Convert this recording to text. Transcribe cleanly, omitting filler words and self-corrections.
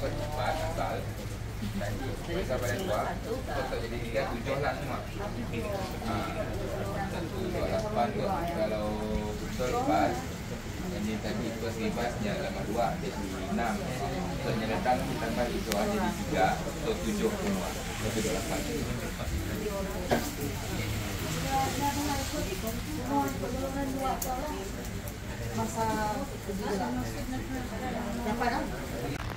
ikut cepat asal tadi besar pada 2 betul jadi 3, 7 lah semua. 1, 2, 8 tu kalau betul pas ini tadi first rebasnya lama 2 jadi 6. Betul datang ditambah itu ada di 3 betul 7 semua. Betul 8. Masa dapat